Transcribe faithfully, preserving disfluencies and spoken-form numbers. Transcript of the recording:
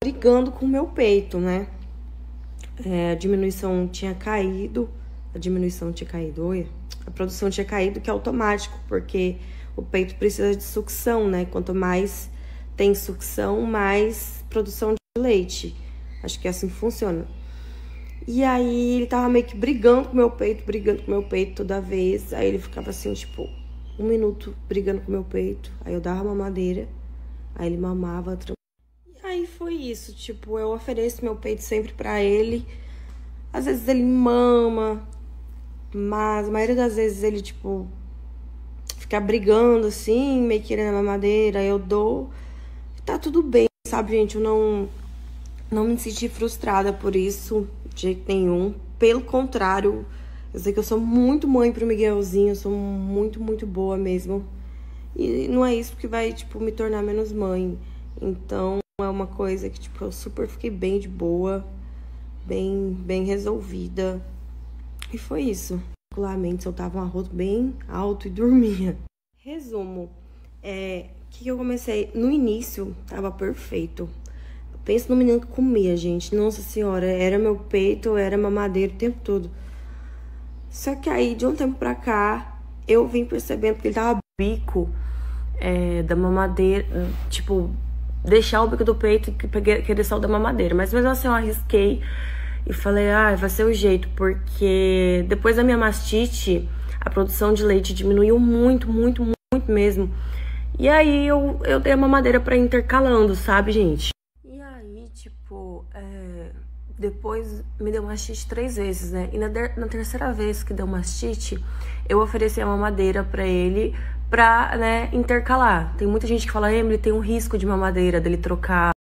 brigando com o meu peito, né? É, a diminuição tinha caído, a diminuição tinha caído, oi? A produção tinha caído, que é automático, porque o peito precisa de sucção, né? Quanto mais tem sucção, mais produção de leite. Acho que é assim que funciona. E aí ele tava meio que brigando com o meu peito, brigando com o meu peito toda vez. Aí ele ficava assim, tipo, um minuto brigando com o meu peito. Aí eu dava mamadeira, aí ele mamava. E aí foi isso, tipo, eu ofereço meu peito sempre pra ele. Às vezes ele mama, mas a maioria das vezes ele, tipo, fica brigando assim, meio querendo a mamadeira. Aí eu dou. Tá tudo bem, sabe, gente? Eu não, não me senti frustrada por isso, de jeito nenhum. Pelo contrário, eu sei que eu sou muito mãe pro Miguelzinho, eu sou muito, muito boa mesmo. E não é isso que vai, tipo, me tornar menos mãe. Então, é uma coisa que, tipo, eu super fiquei bem de boa, bem, bem resolvida. E foi isso. Particularmente, eu tava um arroto bem alto e dormia. Resumo, é... O que eu comecei? No início, tava perfeito. Pensa no menino que comia, gente. Nossa senhora, era meu peito, era mamadeira o tempo todo. Só que aí, de um tempo pra cá, eu vim percebendo que ele tava bico é, da mamadeira. Tipo, deixar o bico do peito e querer só da mamadeira. Mas mesmo assim, eu arrisquei e falei, ah, vai ser o jeito. Porque depois da minha mastite, a produção de leite diminuiu muito, muito, muito mesmo. E aí eu, eu dei a mamadeira pra ir intercalando, sabe, gente? E aí, tipo, é, depois me deu mastite três vezes, né? E na, na terceira vez que deu mastite, eu ofereci a mamadeira pra ele pra, né, intercalar. Tem muita gente que fala, Emily, tem um risco de mamadeira, dele trocar